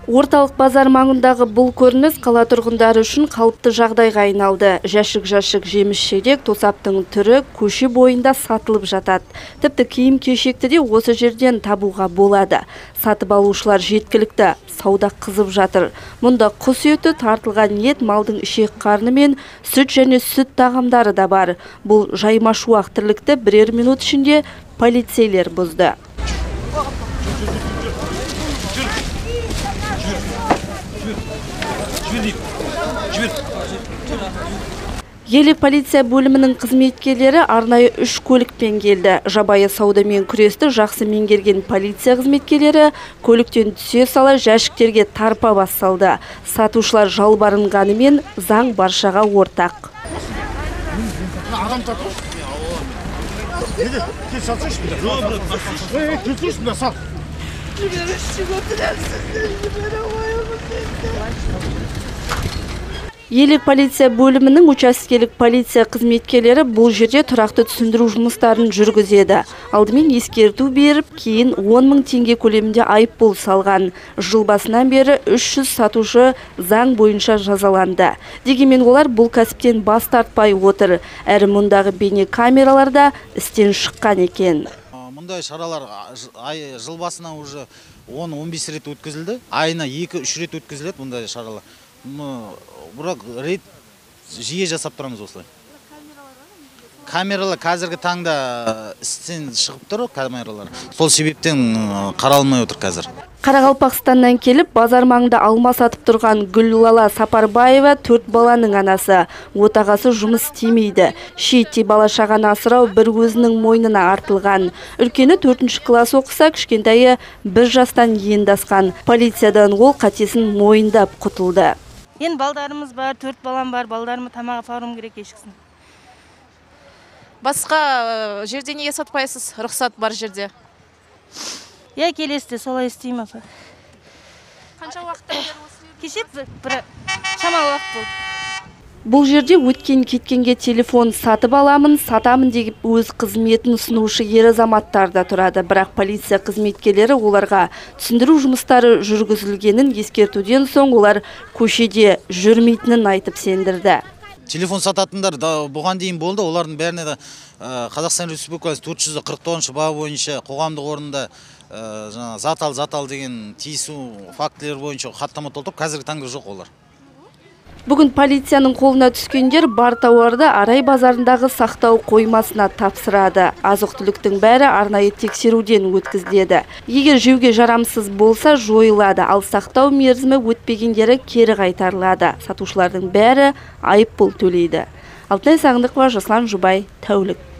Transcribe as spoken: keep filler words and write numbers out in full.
Орталық базар маңындағы бұл көрініс қала тұрғындары үшін қалыпты жағдайға айналды. Жәшік-жәшік жеміс-жидек тосаптың түрі көше бойында сатылып жатады. Тіпті киім-кешекті де осы жерден табуға болады. Сатып алушылар жеткілікті, сауда қызып жатыр. Мұнда құс еті, тартылған ет, малдың ішек қарны мен сүт және сүт тағамдары да бар. Бұл жайма-шуақ тірлікті бірер минут ішінде полицейлер бұзды. Елі полиция бөлімінің қызметкерлері арнайы үш көлікпен келді. Жабайы саудамен күресті жақсы меңгерген полиция қызметкерлері көліктен түсе сала жәшіктерге тарпа бас салды. Сатушылар жалбарынғанымен заң баршаға ортақ. Елік полиция бөлімінің учаскелік полиция қызметкерлері бұл жерде тұрақты түсіндіру жұмыстарын жүргізеді. Алдымен ескерту беріп, кейін он мың теңге көлемінде айыппұл салған. Жыл басынан бері үш жүз сатушы заң бойынша жазаланды. Дегенмен олар бұл кәсіптен бас тартпай отыр. Әрі мұндағы бейне камераларда істен шыққан екен. Мұндай шаралар жыл басынан уже он он бес рет өткізілді. Айына екі үш рет өткізіледі бұндай шаралар. Бірақ рейд жиі жасап тұрамыз осылай. Камералар қазіргі таңда істен шығып тұр, камералар. Сол себептен қаралмай отыр қазір. Қарақалпақстаннан келіп, базар маңында алма сатып тұрған Гүллала Сапарбаева төрт баланың анасы. Отағасы жұмыс істемейді. Шиеттей бала шағаны асырау бір өзінің мойнына артылған. Үлкені төртінші класс оқыса, кішкентайы бір жастан енді асқан. Полициядан ол қатесін мойындап құтылды. Енді балдарымыз бар, төрт балам бар, балдарымы тамақ апаруым керек ешкісін. Басқа жерде неге сатпайсыз? Рұқсат бар жерде. Я келесте солай істеймін апа. Қанша уақытта осы? Кеше бір шамалы уақыт болды. Бұл жерде өткен кеткенге телефон сатып аламын, сатамын деп өз қызметін ұсынушы ер азаматтар да тұрады. Бірақ полиция қызметкерлері оларға түсіндіру жұмыстары жүргізілгенін ескертуден соң олар көшеде жүрмейтінін айтып сендірді. Телефон сататындар бұған дейін болды. Олардың бәріне де Қазақстан Республикасы төрт жүз қырық тоғызыншы бабы бойынша қоғамдық орында затал затал деген тиісу фактілер бойынша хаттама толтырып, қазіргі таңда жоқ олар. Бүгін полицияның қолына түскендер бар тауарды Арай базарындағы сақтау қоймасына тапсырады. Азық-түліктің бәрі арнайы тексеруден өткізіледі. Егер жеуге жарамсыз болса жойылады, ал сақтау мерзімі өтпегендері кері қайтарылады. Сатушылардың бәрі айыппұл төлейді. Алтынай Сағындықова, Жаслан Жұбай, Тәулік.